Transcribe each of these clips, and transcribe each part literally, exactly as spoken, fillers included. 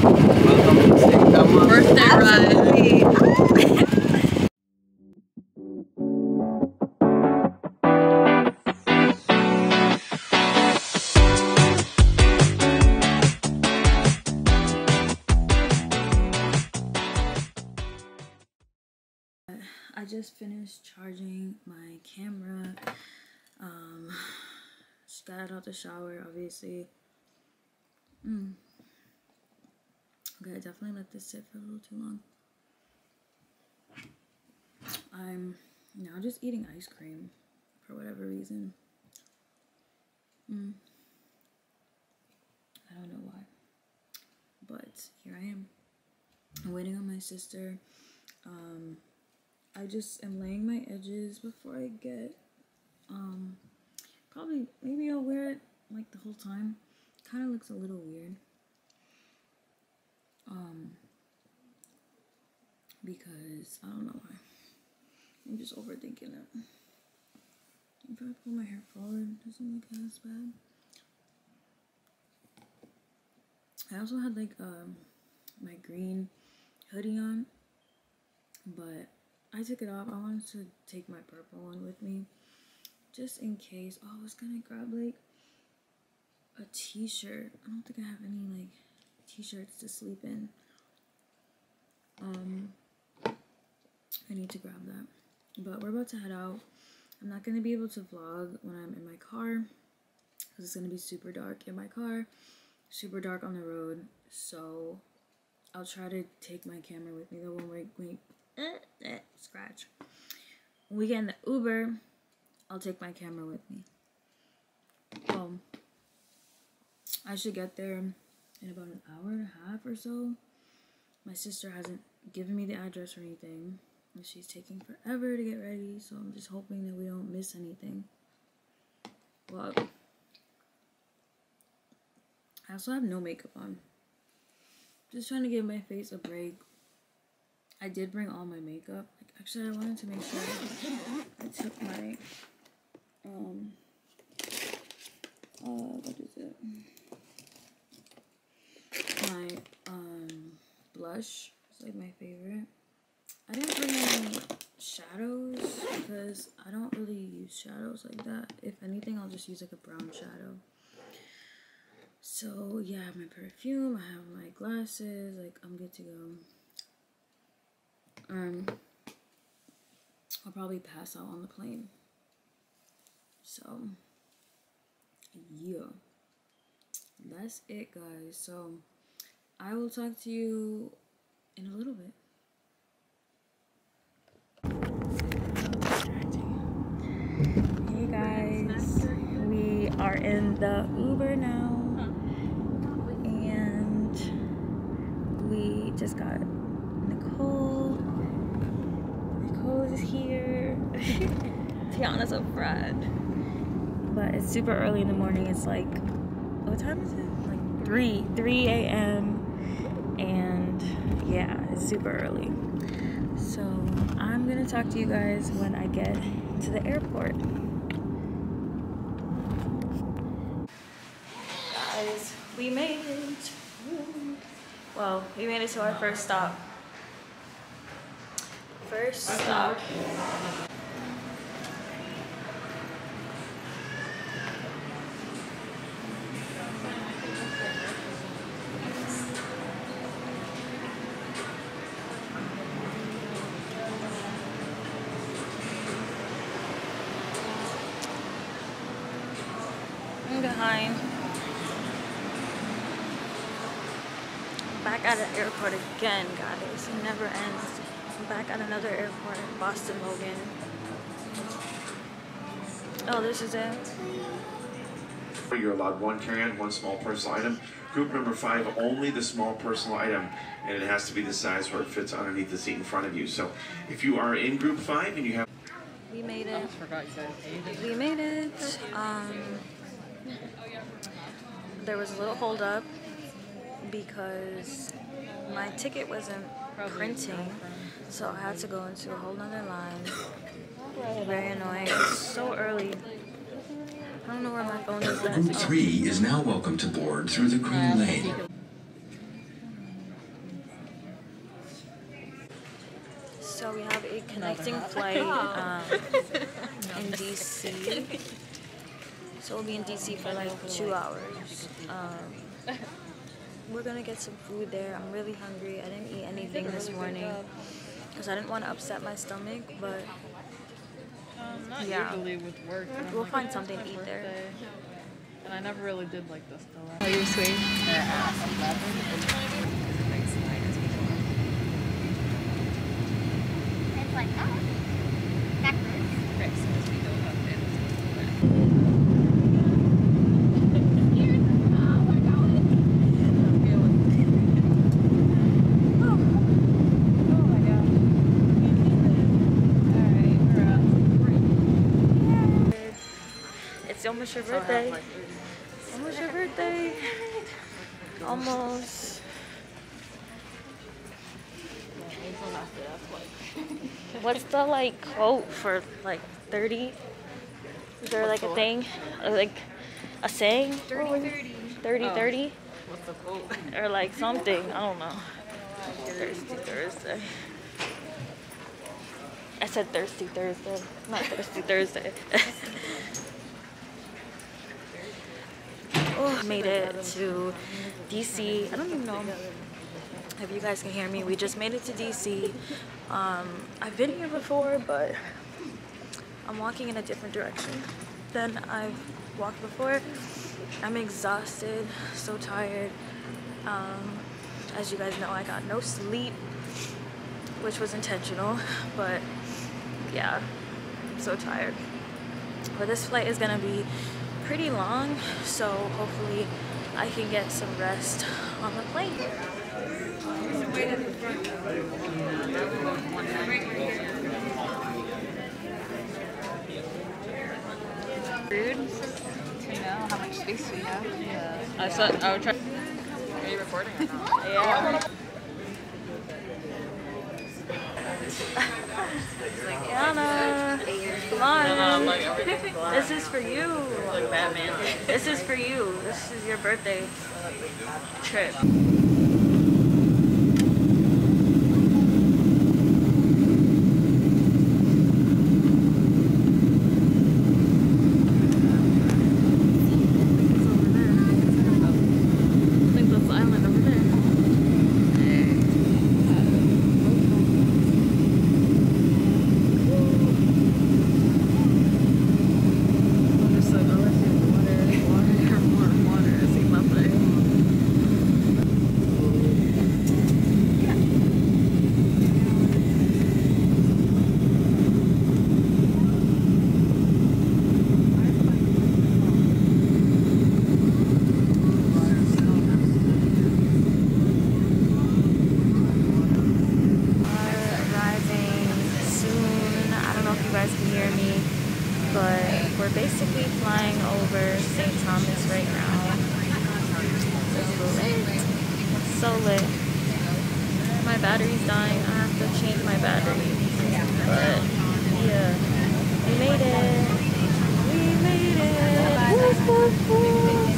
Welcome to Saitama. Birthday ride. I just finished charging my camera. Um, just got out of the shower, obviously. Mm. Okay, I definitely let this sit for a little too long. I'm now just eating ice cream for whatever reason. Mm. I don't know why, but here I am. I'm waiting on my sister. Um, I just am laying my edges before I get, um, probably, maybe I'll wear it like the whole time. Kind of looks a little weird. Um, because I don't know why. I'm just overthinking it. If I pull my hair forward, it doesn't look as bad. I also had like um my green hoodie on, but I took it off. I wanted to take my purple one with me, just in case. Oh, I was gonna grab like a t-shirt. I don't think I have any like t-shirts to sleep in. Um, I need to grab that. But we're about to head out. I'm not gonna be able to vlog when I'm in my car because it's gonna be super dark in my car, super dark on the road. So I'll try to take my camera with me though when we we eh, eh, scratch. When we get in the Uber, I'll take my camera with me. Um, I should get there in about an hour and a half or so. My sister hasn't given me the address or anything, and she's taking forever to get ready, so I'm just hoping that we don't miss anything. Well, I also have no makeup on. Just trying to give my face a break. I did bring all my makeup. Like, actually, I wanted to make sure I took my, um, uh, what is it? My, um, blush. It's like my favorite. I didn't bring any shadows because I don't really use shadows like that. If anything, I'll just use like a brown shadow. So yeah, I have my perfume, I have my glasses, like I'm good to go. Um, I'll probably pass out on the plane. So yeah, that's it guys. So I will talk to you in a little bit. Hey guys, we are in the Uber now. We just got Nicole. Nicole is here. Tiana's a friend. But it's super early in the morning. It's like, what time is it? Like three, three A M And yeah, it's super early. So I'm gonna talk to you guys when I get to the airport. Guys, we made it. Well, we made it to our first stop. First stop. I'm behind. Back at the airport again, guys. It never ends. I'm back at another airport in Boston Logan. Oh, this is it. You're allowed one carry-on, one small personal item. Group number five, only the small personal item, and it has to be the size where it fits underneath the seat in front of you. So if you are in group five and you have... We made it. We made it. Um, there was a little hold up because my ticket wasn't printing, so I had to go into a whole nother line. Very annoying. It's so early. I don't know where my phone is. Group three is now welcome to board through the Green Lane. So we have a connecting flight um, in D C. So we'll be in D C for like two hours. Um, we're gonna get some food there. I'm really hungry. I didn't eat anything this morning because I didn't want to upset my stomach, but Um, not yeah, usually with work. but I'm we'll like, find it's something my to eat birthday. there. And I never really did like this though. Oh, you're sweet. It's like that. Necklace. It's almost your birthday. Almost your birthday. Almost. What's the like quote for like thirty? Is there like a thing? Or, like a saying? thirty thirty? What's the quote? Or like something. I don't know. Thirsty Thursday. I said Thirsty Thursday, not Thirsty Thursday. Oh, made it to D C. I don't even know if you guys can hear me. We just made it to D C. Um, I've been here before, but I'm walking in a different direction than I've walked before. I'm exhausted, so tired. Um, as you guys know, I got no sleep, which was intentional, but yeah, I'm so tired. But this flight is gonna be pretty long, so hopefully I can get some rest on the plane. Rude to know how much space we have. Yeah. I said I would try. Are you recording or not? Yeah. Anna, come on. Like everything's black. This is for you. Like Batman. This is for you. This is your birthday trip. I think that's the island over there. We're basically flying over Saint Thomas right now. It's lit. So lit. My battery's dying. I have to change my battery. But yeah, we made it. We made it. Woof, woof, woof.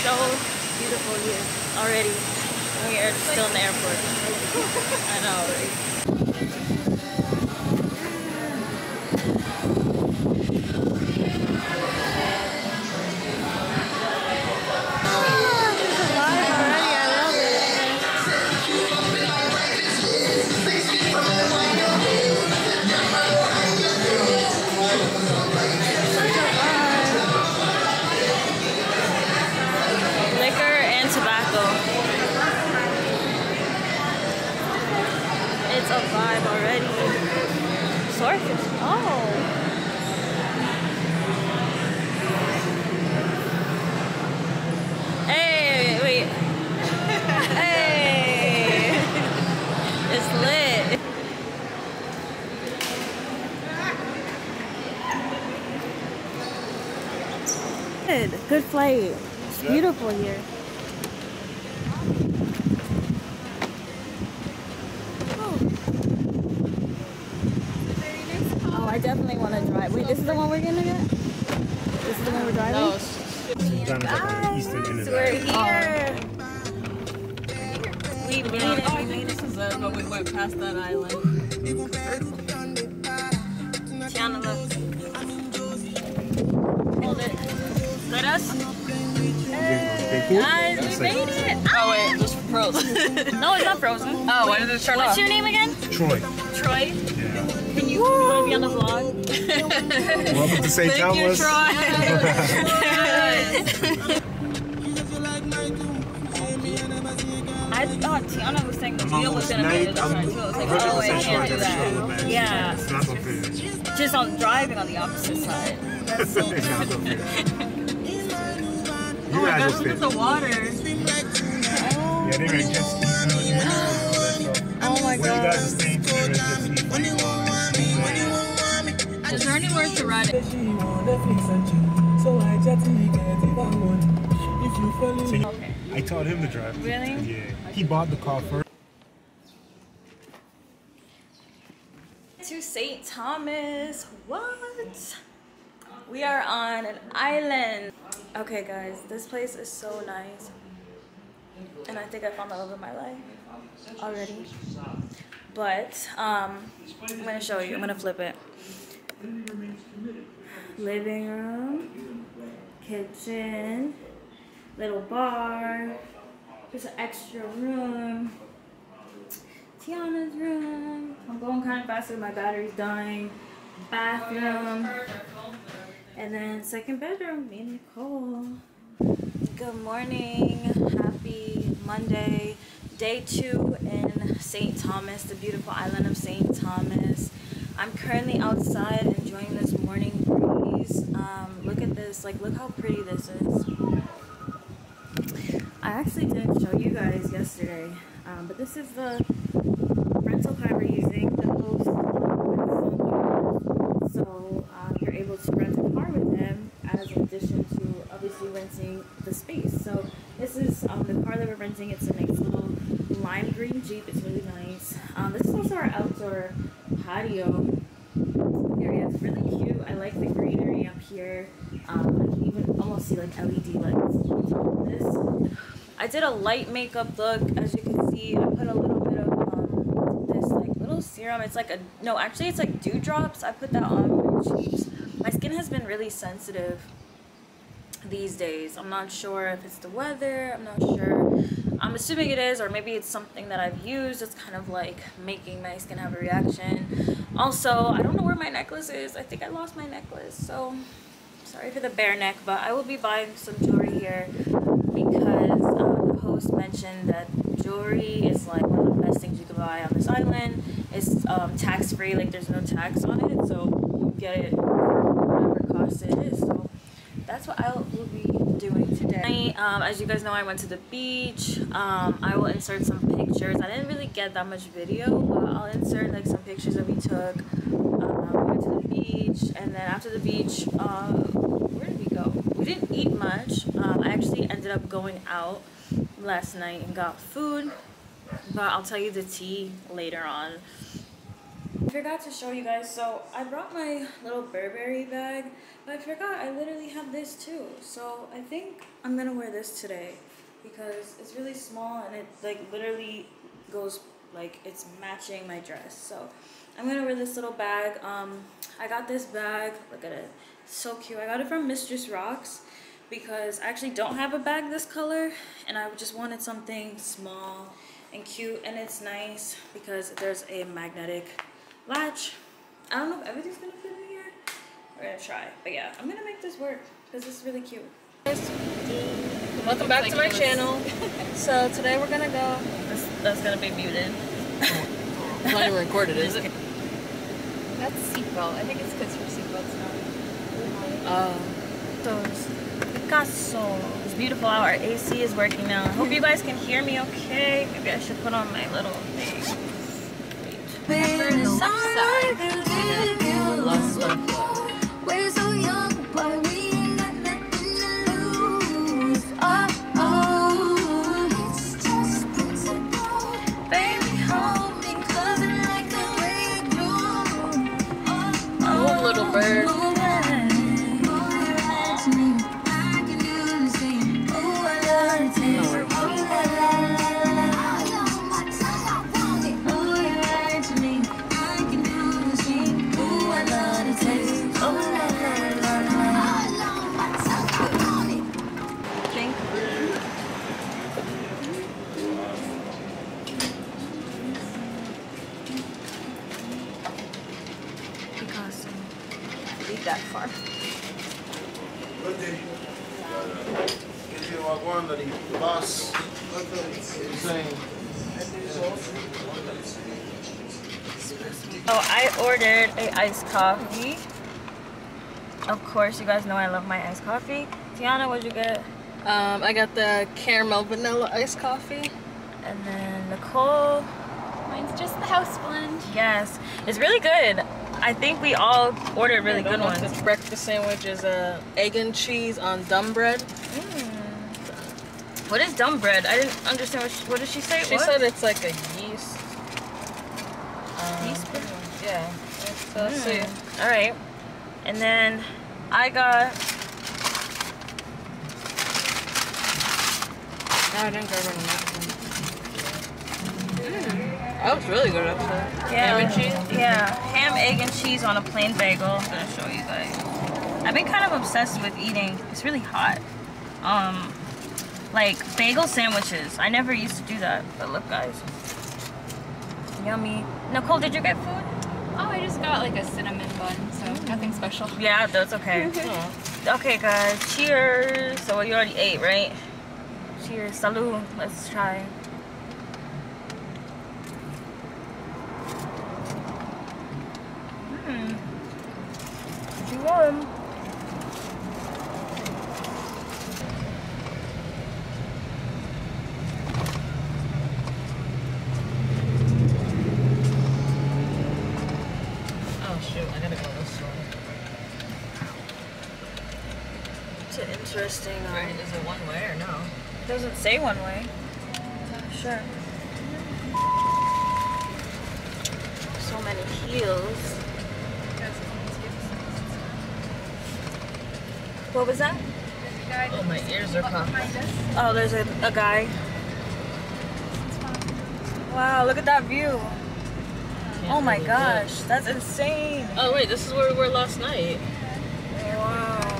so beautiful here already. We are still in the airport. I know, right? It's a vibe already. Swordfish. Oh. Hey, wait. Hey. It's lit. Good. Good flight. It's beautiful here. I definitely want to drive. Wait, this is the one we're gonna get? This is the one we're driving? No. Guys, we're here. We made it. Oh, I think this is it, but we went past that island. Tiana, look. Hold it. Let us. Hey, guys, we made it. Oh wait, just frozen. No, it's not frozen. Oh, when did it turn What's off? your name again? Troy. Troy? Yeah. Can you, you want to be on the vlog? Welcome to Saint Thank you, Thomas. Troy. I thought Tiana was saying the I'm wheel was almost going to be night. this I'm time too. I was like, one hundred oh, I percent sure I can't do gotta show that. the match. Yeah. It's not so fair. Just on driving on the opposite side. That's so It's not so fair. You Oh my guys gosh, will look fit. at the water. Yeah, they're gonna jet ski down here and all that stuff. Oh my Where you guys are god. staying to, there's jet ski flights on. Is there anywhere to ride it? Okay. I taught him to drive. Really? Yeah. He bought the car first. To Saint Thomas. What? We are on an island. Okay guys, this place is so nice. And I think I found the love of my life already. But um I'm gonna show you. I'm gonna flip it. Living room, kitchen, little bar, there's an extra room, Tiana's room. I'm going kind of fast because my battery's dying. Bathroom, and then second bedroom, me and Nicole. Good morning, happy Monday, day two in Saint Thomas, the beautiful island of Saint Thomas. I'm currently outside enjoying this morning breeze. Um, look at this, like look how pretty this is. I actually didn't show you guys yesterday, um, but this is the rental car we're using, the host. So um, you're able to rent a car with them as an addition to obviously renting the space. So this is um, the car that we're renting. It's a nice little lime green Jeep. It's really nice. Um, this is also our outdoor patio area. It's really cute. I like the greenery up here. Um, I can even almost see like L E D lights on top of this. I did a light makeup look. As you can see, I put a little bit of um, this like little serum. It's like a, no, actually it's like dewdrops. I put that on my cheeks. My skin has been really sensitive these days. I'm not sure if it's the weather. I'm not sure. I'm assuming it is, or maybe it's something that I've used. It's kind of like making my skin have a reaction. Also, I don't know where my necklace is. I think I lost my necklace. So sorry for the bare neck, but I will be buying some jewelry here because um, the host mentioned that jewelry is like one of the best things you can buy on this island. It's um, tax free, like there's no tax on it, so you get it whatever cost it is. So that's what I will be doing today. Um, as you guys know, I went to the beach. Um, I will insert some pictures. I didn't really get that much video, but I'll insert like some pictures that we took. Um, we went to the beach, and then after the beach, uh, where did we go? We didn't eat much. Um, I actually ended up going out last night and got food, but I'll tell you the tea later on. I forgot to show you guys, so I brought my little Burberry bag, but I forgot I literally have this too. So I think I'm gonna wear this today because it's really small and it like literally goes like it's matching my dress. So I'm gonna wear this little bag. Um, I got this bag, look at it, so cute. I got it from Mistress Rocks because I actually don't have a bag this color and I just wanted something small and cute, and it's nice because there's a magnetic latch. I don't know if everything's gonna fit in here. We're gonna try, but yeah, I'm gonna make this work because it's really cute. Welcome back to my channel. So today we're gonna go. This, that's gonna be muted. It's not even recorded, is it? That's seatbelt. I think it's because your seatbelt's not. Oh. Those Picasso. It's beautiful out. Our A C is working now. I hope you guys can hear me okay. Maybe I should put on my little thing. We're so young, but we ain't got nothing to lose. Oh, oh, it's just principle. Baby, hold me close like the way you do. Oh, Oh, little bird. oh, I can do the same. Oh, I love to taste. Oh, la, la, la, la. Oh, you're right to me. I can do the same. Oh, I love to taste. Oh, la, la, la, la. Drink. Picasso. Leave that far. The boss insane. Oh, I ordered a iced coffee. Of course, you guys know I love my iced coffee. Tiana, what'd you get? Um, I got the caramel vanilla iced coffee. And then Nicole. Mine's just the house blend. Yes, it's really good. I think we all ordered really good ones. The breakfast sandwich is uh, egg and cheese on dumb bread. Mm. What is dumb bread? I didn't understand what she, what did she say? She what? said it's like a yeast. Um, Yeast bread? Yeah. So let's see. Mm. All right. And then I got. No, I didn't grab any napkins. That was really good, actually. Yeah, Ham and cheese? Yeah, ham, egg, and cheese on a plain bagel. I'm gonna show you guys. I've been kind of obsessed with eating. It's really hot. Um, like bagel sandwiches. I never used to do that, but look, guys, yummy. Nicole, did you get food? Oh, I just got like a cinnamon bun, so nothing special. Yeah, that's okay. Okay, guys, cheers. So you already ate, right? Cheers, salud. Let's try. Mmm. Pretty warm. Oh, shoot. I gotta go this way. It's an interesting. Um, Right, is it one way or no? It doesn't say one way. Sure. So many heels. What was that? Oh, my ears are popping. Oh, there's a, a guy. Wow, look at that view. Oh my gosh, that's insane. Oh, wait, this is where we were last night. Wow.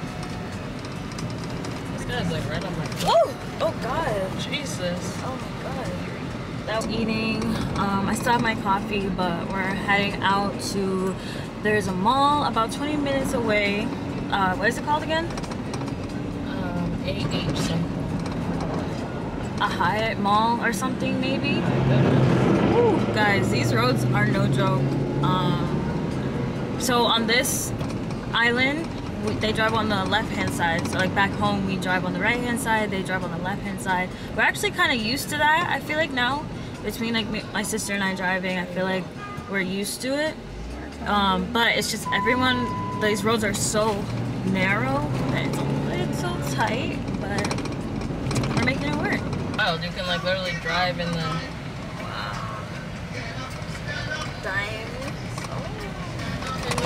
This guy's like right on my. Oh, oh god. Jesus. Oh my god. Now eating. Um, I still have my coffee, but we're heading out to. There's a mall about twenty minutes away. Uh, what is it called again? Um, A H something. A Hyatt Mall or something, maybe. Ooh, guys, these roads are no joke. Um, so on this island, we, they drive on the left-hand side. So like back home, we drive on the right-hand side. They drive on the left-hand side. We're actually kind of used to that. I feel like now, between like me, my sister and I driving, I feel like we're used to it. Um, but it's just everyone. These roads are so narrow that it's, it's so tight, but we're making it work. Wild, you can like literally drive in the. Dime.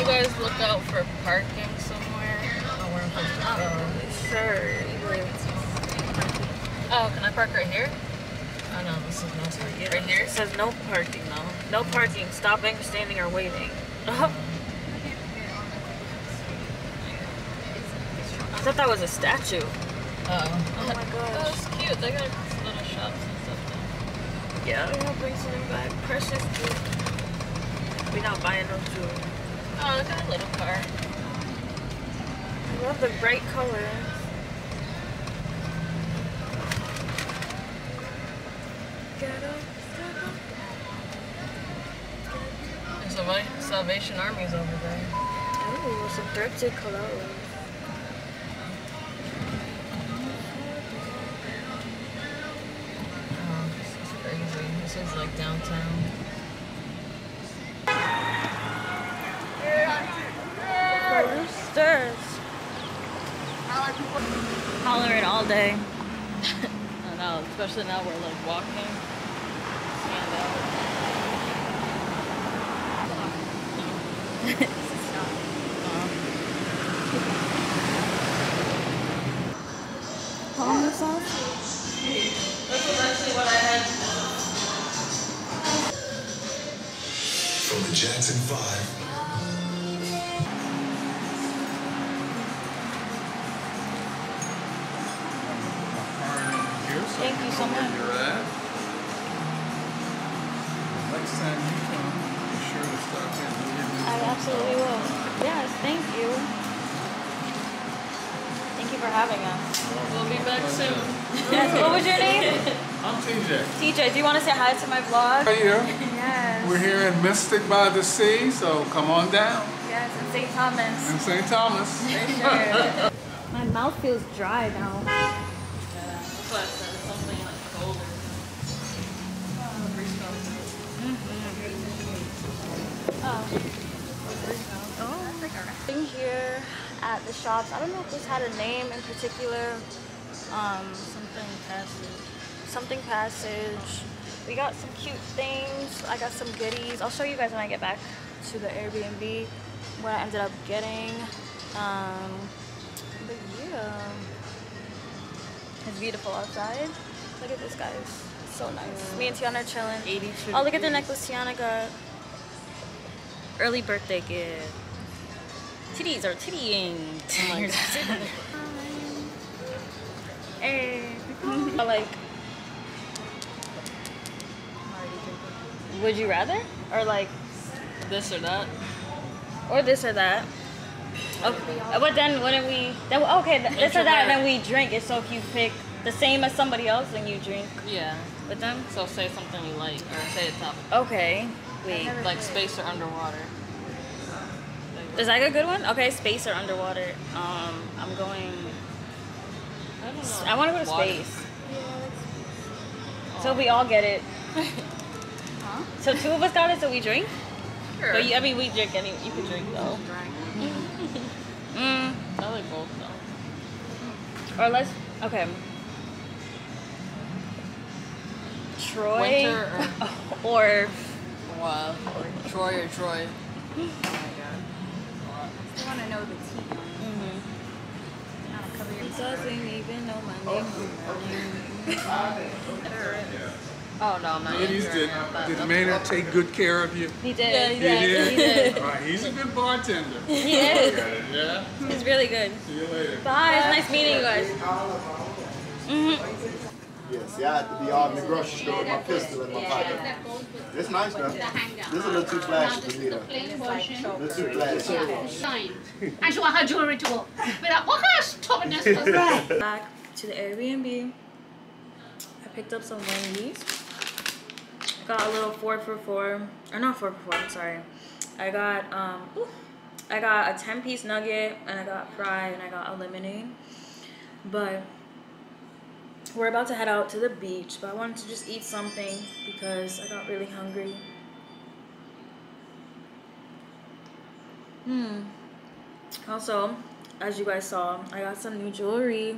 you guys look out for parking somewhere? I don't know where I'm supposed to go. Sure. Oh, can I park right here? Oh no, this is no parking. Yeah. Right here? It says no parking though. No parking. Stopping, standing, or waiting. I thought that was a statue. Oh. Oh my Oh, gosh. it's cute. They got little shops and stuff there. Yeah, I'm gonna bring something back. Precious jewelry. We're not buying no jewelry. Oh, look at a little car. I love the bright colors. There's a white Salvation Army's over there. Oh, some thrifted clothes. Oh, this is crazy. This is like downtown. Roosters. Hollering all day. I know, especially now we're like walking. Stand out. Pommes sauce? This was actually what I had. From the Jackson Five. Thank you so much. You're at. Next time you come, be sure to stop in. I absolutely will. Yes, thank you. Thank you for having us. We'll be back soon. Yes, what was your name? I'm T J. T J, do you want to say hi to my vlog? Right here. Yes. We're here in Mystic by the Sea, so come on down. Yes, in Saint Thomas. In Saint Thomas. For sure. My mouth feels dry now. Yeah, that's why I said something like colder. Oh. Oh. Being here at the shops. I don't know if this had a name in particular. Um, Something passage. something passage. We got some cute things. I got some goodies. I'll show you guys when I get back to the Airbnb what I ended up getting. Um, but yeah, it's beautiful outside. Look at this, guys. It's so nice. Me and Tiana are chilling. eighty-two Oh, look at the degrees. necklace Tiana got. Early birthday gift. Titties are tittying. Oh my God. Hey. Like, would you rather? Or like, This or that? or this or that? Okay, but then wouldn't we, then, okay, th- this or that, and then we drink it. So if you pick the same as somebody else, then you drink Yeah. with them? So say something you like, or say a topic. Okay, wait. Like space or underwater. Is that a good one? Okay, space or underwater. Um, I'm going, I don't know. I want to go to Water. space. So we all get it. So two of us got it, so we drink? Sure. But you, I mean, we drink any, you can drink though. Mm, I like both though. or let's, okay. Troy Winter or, Wow. Troy or Troy. I want to know the tea. mm-hmm. Cover your Doesn't even know my name. Oh no, man. Ladies, did, did Maynard take good care of you? He did. Yeah, he He did. did? He did. All right, he's a good bartender. He is. Yeah? He's really good. See you later. Bye. It's nice meeting you guys. Mm-hmm. Yeah, see, I had to be out in the grocery store with my pistol in my pocket. It's nice, though. This is a little too flashy for me, though. Plain version. A little too flashy. Sign. And she want her jewelry to go. But what kind of stubbornness was that? Back to the Airbnb. I picked up some Wendy's. Got a little four for four, or not four for four. I'm sorry. I got um, ooh, I got a ten piece nugget, and I got fry, and I got a lemonade. But we're about to head out to the beach. But I wanted to just eat something because I got really hungry. Hmm. Also, as you guys saw, I got some new jewelry.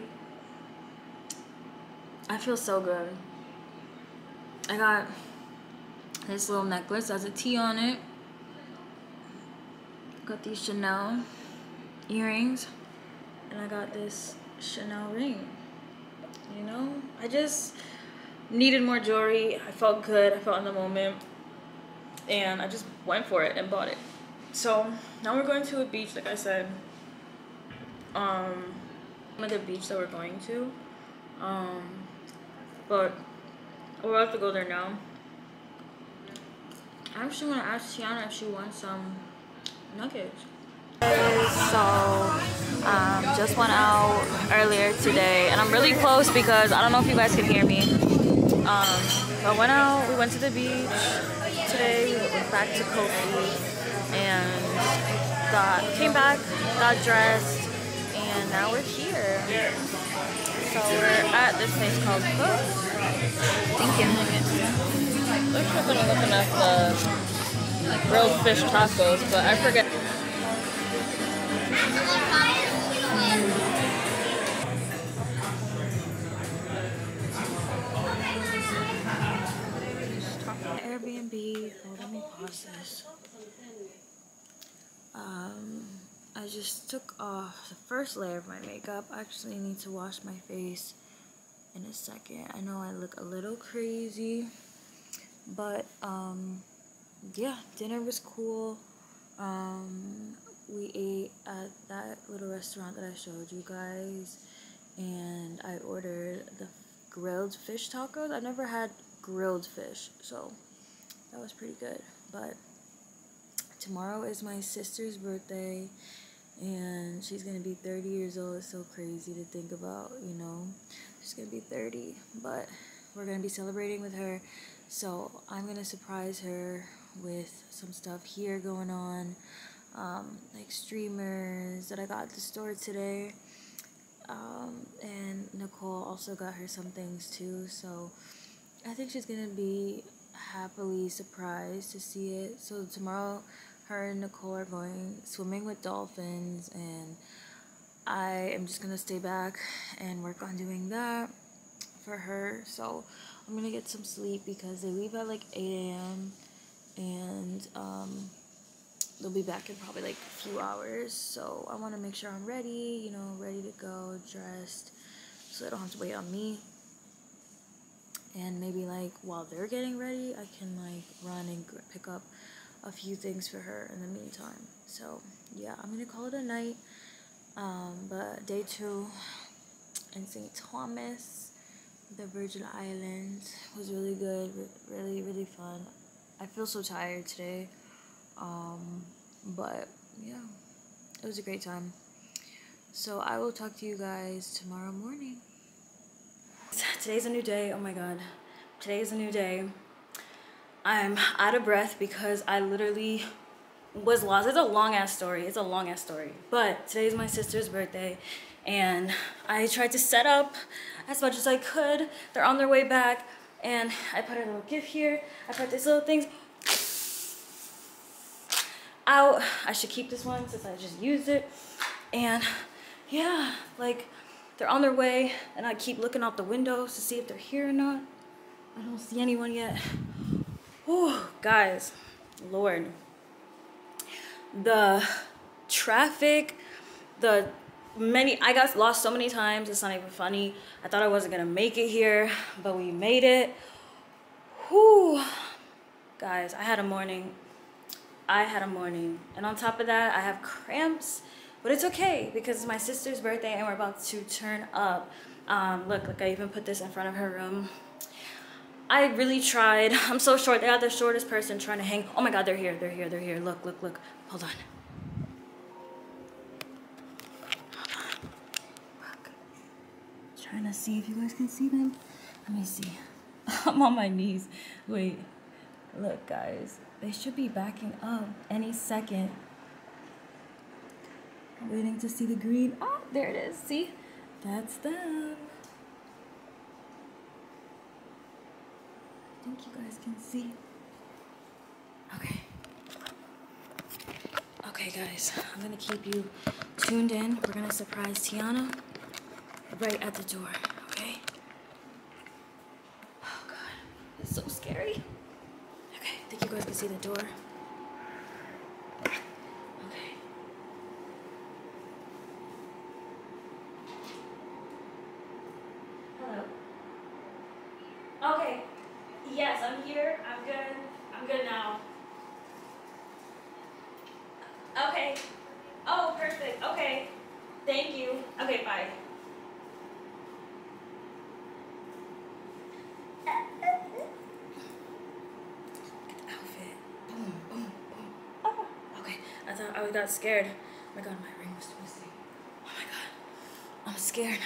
I feel so good. I got this little necklace, has a T on it. got these Chanel earrings, and I got this Chanel ring. You know, I just needed more jewelry. I felt good. I felt in the moment, and I just went for it and bought it. So now we're going to a beach, like I said. Um, at the beach that we're going to. Um, but we're about to go there now. I actually want to ask Tiana if she wants some nuggets. So, um, just went out earlier today, and I'm really close because I don't know if you guys can hear me. Um, but I went out, we went to the beach today, we went back to Kofi, and got, came back, got dressed, and now we're here. So we're at this place called Cook. Thank you. Looks like I'm looking at the grilled fish tacos, but I forget. Airbnb. Hold on, let me pause this. Um, I just took off the first layer of my makeup. I actually need to wash my face in a second. I know I look a little crazy, but um, yeah, dinner was cool. Um, we ate at that little restaurant that I showed you guys, and I ordered the grilled fish tacos. I've never had grilled fish, so that was pretty good. But tomorrow is my sister's birthday, and she's gonna be thirty years old. It's so crazy to think about, you know. She's gonna be thirty, but we're gonna be celebrating with her. So I'm gonna surprise her with some stuff here going on, um, like streamers that I got at the store today. Um, and Nicole also got her some things too. So I think she's gonna be happily surprised to see it. So tomorrow, her and Nicole are going swimming with dolphins, and I am just gonna stay back and work on doing that for her. So I'm gonna get some sleep because they leave at like eight A M and um, they'll be back in probably like a few hours. So I want to make sure I'm ready, you know, ready to go, dressed, so they don't have to wait on me. And maybe like while they're getting ready, I can like run and pick up a few things for her in the meantime. So yeah, I'm gonna call it a night. Um, but day two in Saint Thomas, the Virgin Islands, was really good, really, really fun. I feel so tired today, um, but yeah, it was a great time. So I will talk to you guys tomorrow morning. Today's a new day. Oh my god, today is a new day. I'm out of breath because I literally was lost. It's a long ass story. It's a long ass story. But today's my sister's birthday, and I tried to set up as much as I could. They're on their way back, and I put a little gift here. I put these little things out. I should keep this one since I just used it. And yeah, like they're on their way, and I keep looking out the windows to see if they're here or not. I don't see anyone yet. Oh, guys, Lord. The traffic, the many, I got lost so many times, it's not even funny. I thought I wasn't gonna make it here, but we made it. Whew. Guys, I had a morning. I had a morning. And on top of that, I have cramps, but it's okay because it's my sister's birthday and we're about to turn up. Um, look, look, I even put this in front of her room. I really tried. I'm so short. They got the shortest person trying to hang. Oh my god, they're here. They're here. They're here. Look, look, look. Hold on. Hold on. Look. Trying to see if you guys can see them. Let me see. I'm on my knees. Wait. Look, guys. They should be backing up any second. I'm waiting to see the green. Oh, there it is. See? That's them. I think you guys can see. Okay. Okay, guys. I'm gonna keep you tuned in. We're gonna surprise Tiana right at the door, okay? Oh, God. It's so scary. Okay, I think you guys can see the door. Okay. Okay. Yes, I'm here. I'm good. I'm good now. Okay. Oh, perfect. Okay. Thank you. Okay, bye. Outfit. Boom, boom, boom. Oh, okay. I thought I got scared. Oh my god, my ring was twisting. Oh my god. I'm scared.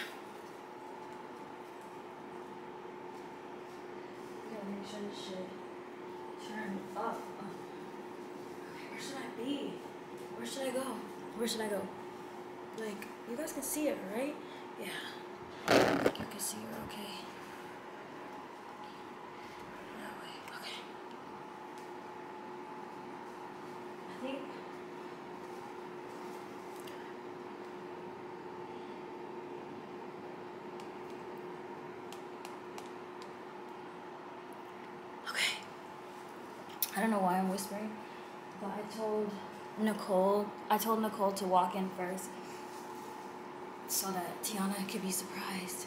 Yeah, make sure this should turn up. Oh. Okay, where should I be? Where should I go? Where should I go? Like, you guys can see it, right? Yeah. You can see her, okay. That way, okay. I think. Okay. I don't know why I'm whispering, but I told Nicole, I told Nicole to walk in first so that Tiana could be surprised.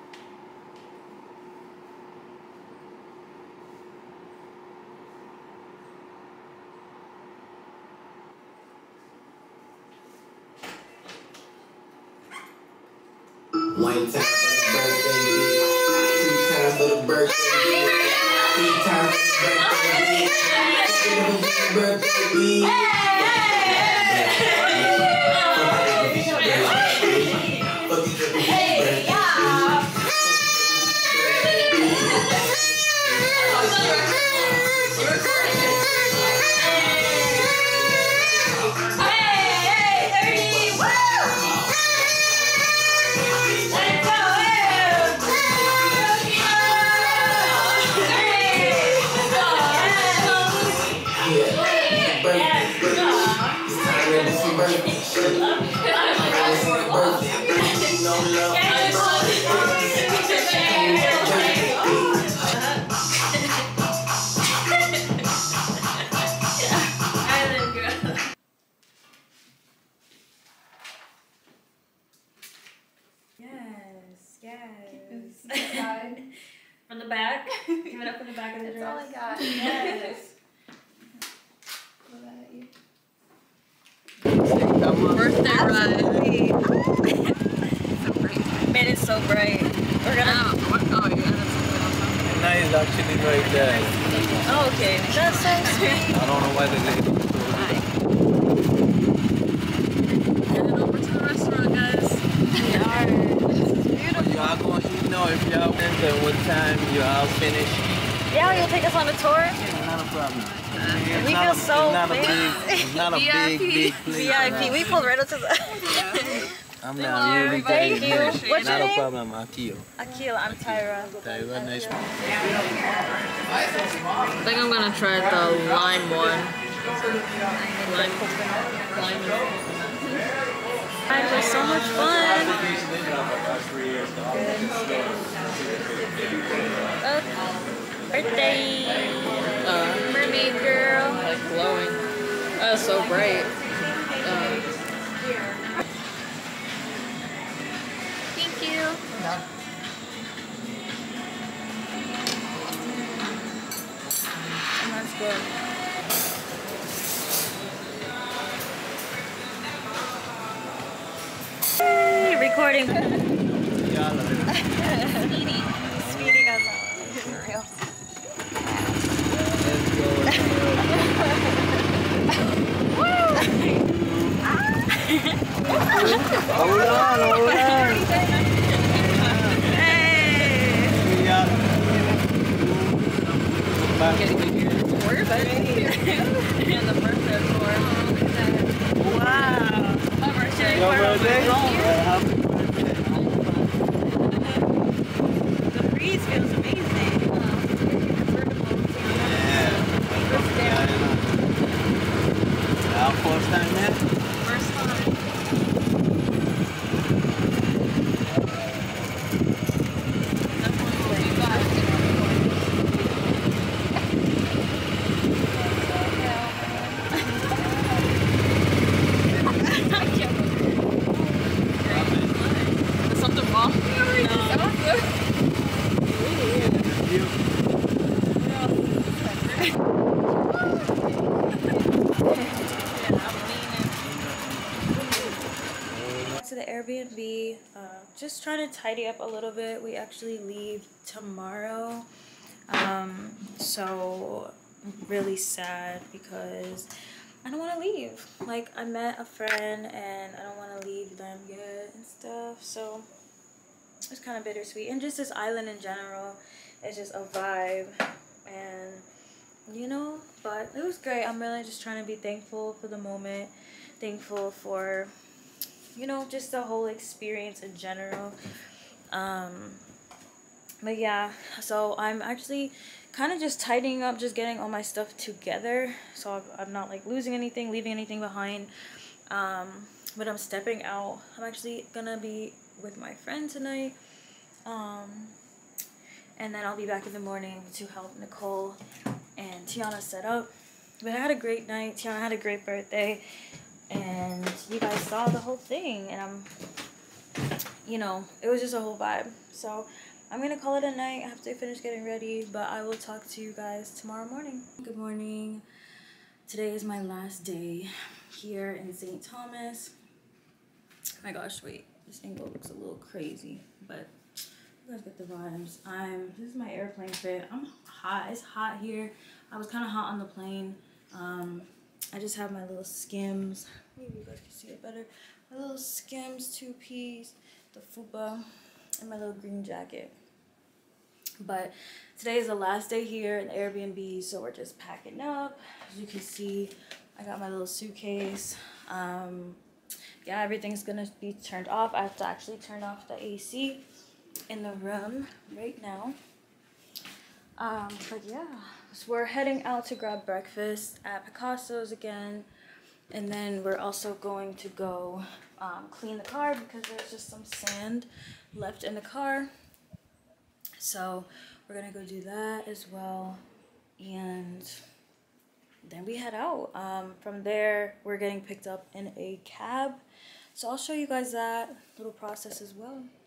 One time for the birthday week, two times for the birthday week, three times for the birthday week, birthday week. Yes, yes. From the back. Give it up from the back of the dress. That's all I got. Yes. What about you? Birthday ride. Made it so bright. We're gonna. Oh, what? Oh, yeah, that's Nice, actually, right there. Oh, okay. That's so sweet. I don't know why they did it. Headed over to the restaurant, guys. We are. This is beautiful. Y'all going to know if y'all went and what time y'all finished. Yeah, you'll take us on a tour. Yeah, not a problem. It's We not feel a, so it's not a fancy. big, it's not a big, big place. V I P. We pulled right up to the. I'm not really Thank you. What's What's your Not name? a problem, Akio. Akil, I'm Tyra. Tyra, nice. I think I'm gonna try the lime one. Lime coconut. Lime. It was so much fun. Oh, birthday. Uh, Mermaid girl. like glowing. That's so bright. Uh, Thank you. And that's good. Hey, recording. Speedy. Speedy goes on. Real. Hold on, hold on. Hey. We're in the birthday tour. Wow. My birthday Your party was birthday? long. Happy birthday. just trying to tidy up a little bit. We actually leave tomorrow. Um, so I'm really sad because I don't want to leave. Like, I met a friend and I don't want to leave them yet and stuff. So it's kind of bittersweet. And just this island in general, it's just a vibe. And, you know, but it was great. I'm really just trying to be thankful for the moment. Thankful for, you know, just the whole experience in general. Um, but yeah, so I'm actually kind of just tidying up, just getting all my stuff together. So I'm not like losing anything, leaving anything behind. Um, but I'm stepping out. I'm actually gonna be with my friend tonight. Um, and then I'll be back in the morning to help Nicole and Tiana set up. But I had a great night. Tiana had a great birthday. And you guys saw the whole thing. And I'm, you know, it was just a whole vibe. So I'm going to call it a night after I finish getting ready. But I will talk to you guys tomorrow morning. Good morning. Today is my last day here in Saint Thomas. Oh my gosh, wait. This angle looks a little crazy. But you guys get the vibes. I'm, this is my airplane fit. I'm hot. It's hot here. I was kind of hot on the plane. Um, I just have my little Skims. Maybe you guys can see it better. My little Skims two-piece, the fupa, and my little green jacket. But today is the last day here in the Airbnb, so we're just packing up. As you can see, I got my little suitcase. Um, yeah, everything's gonna be turned off. I have to actually turn off the A C in the room right now. Um, but yeah, so we're heading out to grab breakfast at Picasso's again. And then we're also going to go um, clean the car because there's just some sand left in the car. So we're gonna go do that as well. And then we head out. Um, from there, we're getting picked up in a cab. So I'll show you guys that little process as well.